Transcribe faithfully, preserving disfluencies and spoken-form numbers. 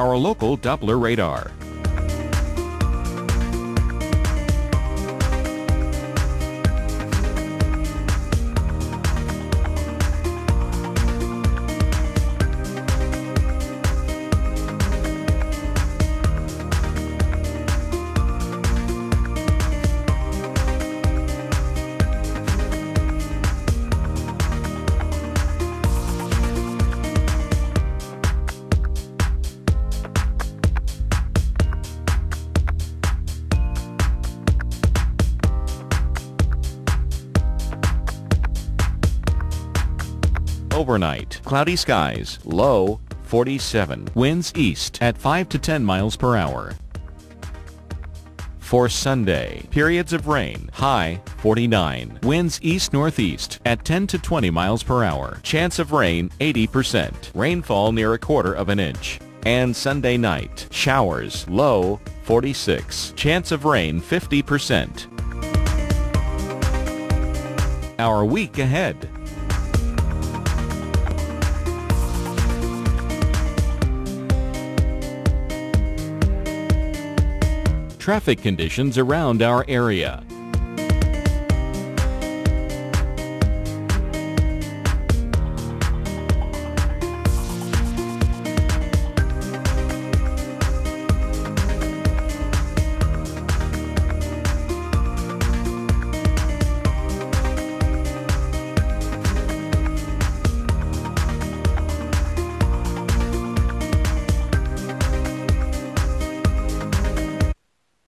our local Doppler radar. Overnight, cloudy skies, low forty-seven, winds east at five to ten miles per hour. For Sunday, periods of rain, high forty-nine, winds east-northeast at ten to twenty miles per hour, chance of rain eighty percent, rainfall near a quarter of an inch. And Sunday night, showers, low forty-six, chance of rain fifty percent. Our week ahead. Traffic conditions around our area.